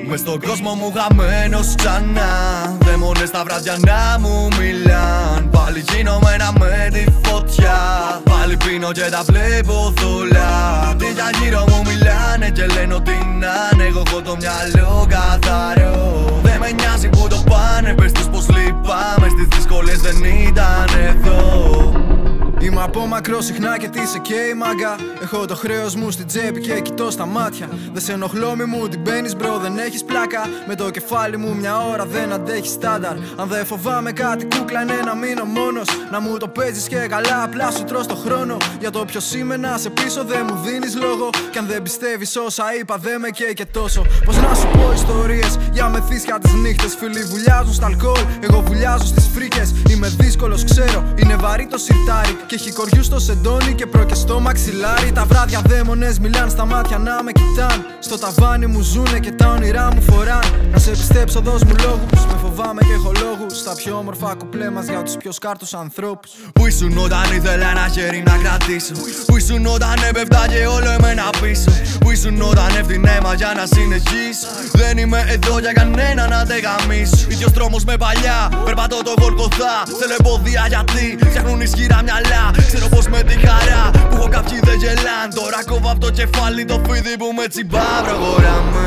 Μες στον κόσμο μου χαμένος ξανά. Δαίμονες τα βράδια να μου μιλάν. Πάλι γίνομαι με τη φωτιά. Πάλι πίνω και τα βλέπω θολά. Τέτοια γύρω μου μιλάνε και λένε ότι να. Εγώ έχω το μυαλό καθαρό. Δεν με νοιάζει που το πάνε. Πες τους πως λυπάμαι. Στις δύσκολες δεν ήταν εδώ. Είμαι από μακρό συχνά και τι σε καίει μάγκα. Έχω το χρέος μου στην τσέπη και κοιτώ στα μάτια. Δεν σε ενοχλώ μη μου την παίρνεις μπρο, δεν έχεις πλάκα. Με το κεφάλι μου μια ώρα δεν αντέχει στάνταρ. Αν δεν φοβάμαι κάτι κούκλα είναι να μείνω μόνος. Να μου το παίζεις και καλά απλά σου τρως το χρόνο. Για το ποιος είμαι να σε πίσω δεν μου δίνεις λόγο. Κι αν δεν πιστεύεις όσα είπα δεν με καίει και τόσο. Πως να σου πω ιστορίες για μεθύσια τις νύχτες. Φίλοι βουλιάζουν στα αλκοόλ, εγώ βουλιάζω στις φρίκες. Είμαι δύσκολος ξέρω, είναι βαρύ το σιρτάρι. Και έχει κοριού στο σεντόνι και προκεστό μαξιλάρι. Τα βράδια δαίμονες μιλάν στα μάτια να με κοιτάν. Στο ταβάνι μου ζουνε και τα όνειρά μου φοράν. Να σε πιστέψω δώσ' μου λόγους. Με φοβάμαι και έχω λόγους. Στα πιο όμορφα κουπλέ μας για τους πιο σκάρτους ανθρώπους. Πού ήσουν όταν ήθελα ένα χέρι να κρατήσω. Πού ήσουν όταν έπεφτα και όλο εμένα πίσω. Πού ήσουν όταν έφτιανε για να συνεχίσω. Δεν είμαι εδώ για κανένα να τε γαμίσω. Ίδιος δρόμος με παλιά, περπατώ το Γολγοθά. Θέλω εμπόδια γιατί φτιάχνουν ισχυρά μυαλά. Ξέρω πως με τη χαρά που έχω κάποιοι δεν γελάν. Τώρα κόβω απ' το κεφάλι το φίδι που με τσιμπά. Προχωράμε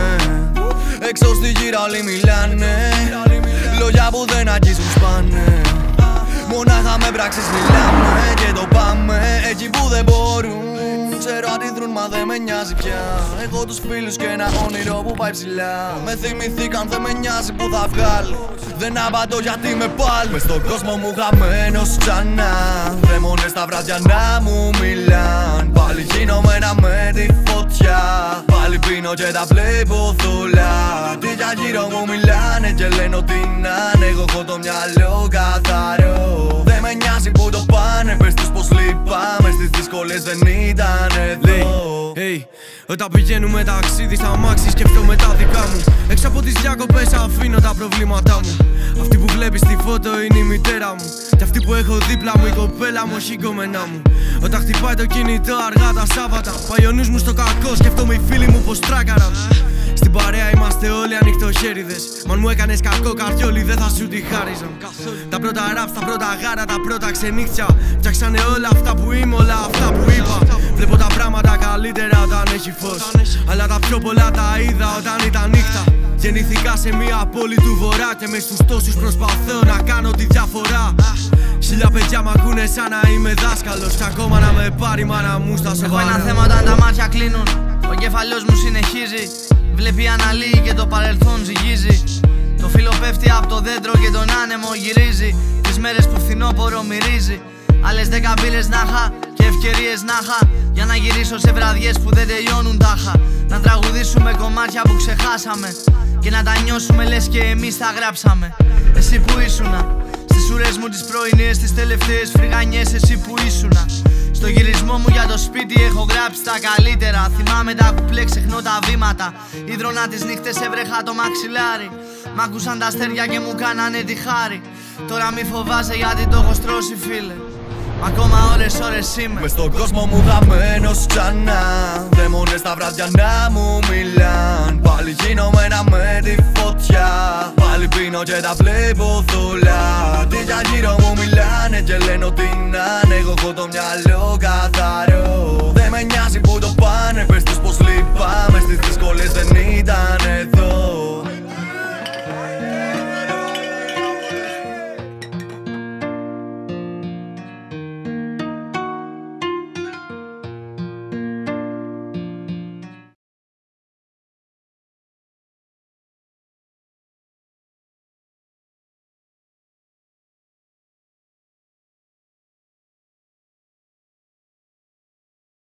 έξω στη γύρα όλοι μιλάνε. Λόγια που δεν αγγίζουν σπάνε. Μονάχα με πράξεις μιλάμε και το πάμε εκεί που δεν μπορούν. Ξέρω αντιδρούν μα δεν με νοιάζει πια. Έχω τους φίλους και ένα όνειρο που πάει ψηλά. Με θυμηθήκαν δεν με νοιάζει που θα βγάλω. Δεν απαντώ γιατί με πάλι. Μες στον κόσμο μου χαμένος ξανά. Δαίμονες τα βράδια να μου μιλάν. Πάλι γίνομαι με τη φωτιά. Πάλι πίνω και τα βλέπω θολά. Τέτοια γύρω μου μιλάνε και λένε ότι να. Εγώ έχω το μυαλό καθαρό. Δεν με νοιάζει που το πάνε. Πες τους πως λυπάμαι. Στις δύσκολες δεν ήταν εδώ. Hey, όταν πηγαίνουμε ταξίδι στα αμάξι σκέφτομαι τα δικά μου. Έξω από τις διακοπές αφήνω τα προβλήματά μου. Αυτή που βλέπεις στη φώτο είναι η μητέρα μου. Και αυτή που έχω δίπλα μου η κοπέλα μου, όχι η κομμενά μου. Όταν χτυπάει το κινητό αργά τα Σάββατα, πάει ο νους μου στο κακό, σκέφτομαι οι φίλοι μου πως τράκαραν. Στην παρέα είμαστε όλοι ανοιχτοχέριδες. Μα αν μου έκανες κακό καρδιόλι δεν θα σου τη χάριζαν. Τα πρώτα raps, τα πρώτα γάρα, τα πρώτα ξενύχτια. Φτιάξανε όλα αυτά που είμαι, όλα αυτά που είπα. Βλέπω τα πράγματα καλύτερα όταν έχει φως. Αλλά τα πιο πολλά τα είδα όταν ήταν νύχτα. Γεννήθηκα σε μια πόλη του βορρά και μες στους τόσους προσπαθώ να κάνω τη διαφορά. Χίλια παιδιά μ' ακούνε σαν να είμαι δάσκαλος. Κι ακόμα να με πάρει μάνα μου στα σοβαρά. Έχω ένα θέμα όταν τα μάτια κλείνουν. Ο κεφαλός μου συνεχίζει. Βλέπει αναλύει και το παρελθόν ζυγίζει. Το φύλλο πέφτει από το δέντρο και τον άνεμο γυρίζει. Τις μέρες που φθινόπωρο μυρίζει. Άλλες 10 μπύρες να είχα και ευκαιρίες να είχα. Για να γυρίσω σε βραδιές που δεν τελειώνουν τάχα. Να τραγουδήσουμε κομμάτια που ξεχάσαμε. Και να τα νιώσουμε λες και εμείς τα γράψαμε. Εσύ που ήσουνα. Στις ουρές μου τις πρωινές, τις τελευταίες φρυγανιές. Εσύ που ήσουνα. Στο γυρισμό μου για το σπίτι έχω γράψει τα καλύτερα. Θυμάμαι τα κουπλέ, ξεχνώ τα βήματα. Ίδρωνα τις νύχτες έβρεχα το μαξιλάρι. Μ' άκουσαν τα αστέρια και μου κάνανε τη χάρη. Τώρα μη φοβάσαι γιατί το έχω στρώσει φίλε. Μ' ακόμα ώρες είμαι. Μες στον κόσμο μου χαμένος ξανά. Δαίμονες τα βράδια να μου μιλάν. Πάλι γίνομαι με τη φωτιά. Πάλι πίνω και τα βλέπω θολά. Τέτοια γύρω μου μιλάνε και λένε ότι να. Εγώ έχω το μυαλό καθαρό. Δεν με νοιάζει που το πάνε. Πες τους πως λυπάμαι. Στις δύσκολες δεν ήταν εδώ.